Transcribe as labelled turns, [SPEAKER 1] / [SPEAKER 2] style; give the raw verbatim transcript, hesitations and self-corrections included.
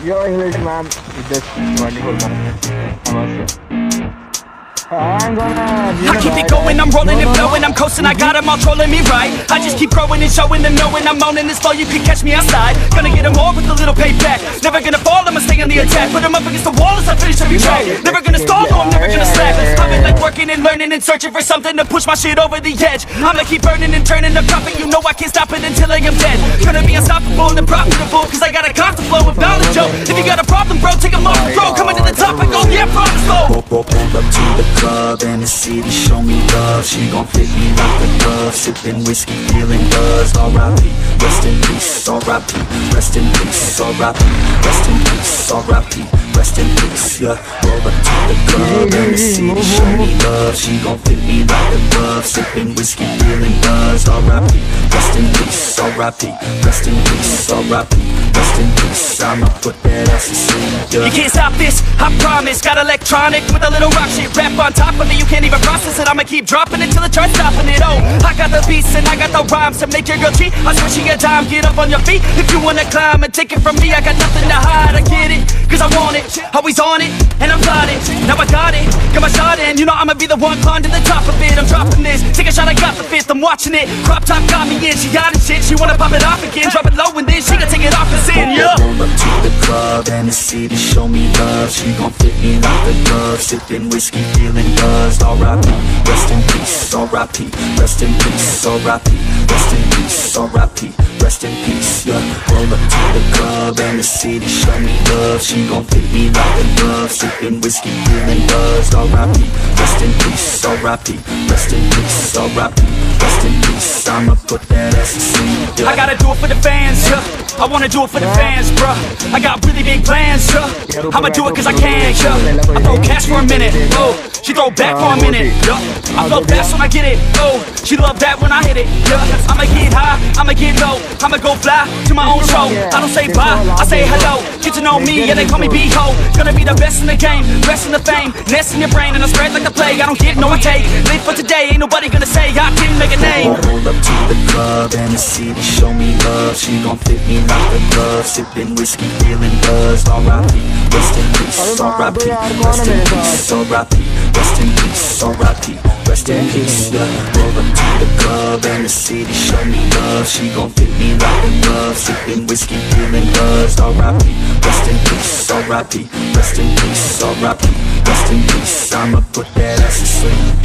[SPEAKER 1] Your English, man, is just wonderful, man. I must say. I'm gonna,
[SPEAKER 2] I keep it going, I'm rolling and flowing, I'm coasting, I got them all trolling me right. I just keep growing and showing them, knowing I'm owning this flow, you can catch me outside. Gonna get them all with a little payback. Never gonna fall, I'ma stay on the attack. Put them up against the wall as I finish every track. Never gonna stall, no, I'm never gonna slack. I've been like working and learning and searching for something to push my shit over the edge. I'ma keep burning and turning the profit, you know I can't stop it until I am dead. Gonna be unstoppable and profitable, cause I got a constant flow of knowledge, yo. If you got a problem, bro, take 'em off the road. Coming to the top and go, yeah, promise, slow.
[SPEAKER 3] Pull up to the club and the city show me love. She gon' fit me like a glove. Sippin' whiskey, feeling buzzed. R I P, rest in peace. R I P, rest in peace. R I P, rest in peace. R I P, rest in peace. Yeah, roll up to the club and the city show me love. She gon' fit me like a glove. Sippin' whiskey, feeling buzzed. R I P, rest in peace. R I P, rest in peace. R I P, rest in peace. I'ma put that ass to sleep. Yeah.
[SPEAKER 2] You can't stop this, I promise. Got electronic with a little rock shit rap on top of it. You can't even process it, I'ma keep dropping it till it starts stopping it. Oh, I got the beats and I got the rhymes to make your girl cheat. I swear she a dime, get up on your feet if you wanna climb and take it from me. I got nothing to hide, I get it, cause I want it. Always on it, and I'm plotting. Now I got it, got my shot in. You know I'ma be the one climbing to the top of it. I'm dropping this, take a shot, I got the fifth, I'm watching it. Crop top got me in, she got it shit. She wanna pop it off again, drop it low and then she gon' take it off and sin, yeah.
[SPEAKER 3] Roll up to the club and the city show me love. She gon' fit me like a glove. Sippin' whiskey, feeling buzzed. R I P, rest in peace. R I P, rest in peace. R I P, rest in peace. R I P, rest in peace. Yeah, roll up to the club and the city show me love. She gon' fit me like a glove. Sippin' whiskey, feeling buzzed. R I P, rest in peace. R I P, rest in peace. R I P, rest in peace. I'ma put that ass to sleep. Yeah.
[SPEAKER 2] I gotta do it for the fans, yeah. I wanna do it for the fans, bruh. I got really big plans, yeah. I'ma do it cause I can, yeah. I throw cash for a minute, oh. She throw back for a minute, yeah. I flow fast when I get it, oh. She love that when I hit it, yeah. I'ma get high, I'ma get low. I'ma go fly to my own show. I don't say bye, I say hello. Get to know me, yeah, they call me B-Ho. Gonna be the best in the game, best in the fame. Nest in your brain and I spread like the plague. I don't get no one take. Live for today, ain't nobody gonna say I didn't make a name.
[SPEAKER 3] Roll up to the club and the city show me love. She gon' fit me like a glove. Sippin' whiskey, feeling buzzed. R I P, rest in peace. R I P, rest in peace. R I P, rest in peace. R I P, rest in peace. Yeah, roll up to the club and the city show me love. She gon' fit me like a glove. Sippin' whiskey, feeling buzzed. R I P, rest in peace. R I P, rest in peace. R I P, rest in peace. I'ma put that ass to sleep.